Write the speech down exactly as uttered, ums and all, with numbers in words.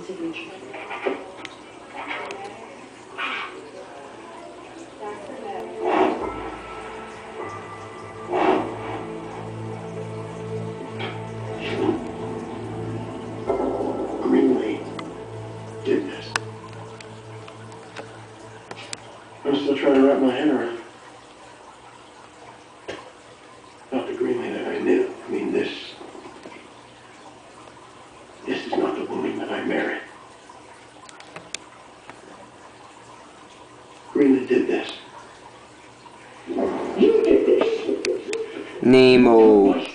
signature. Greenlee did this. I'm still trying to wrap my head around. Not the Greenlee that I knew. I mean, this... This is not the woman that I married. Greenlee did this. Nemo.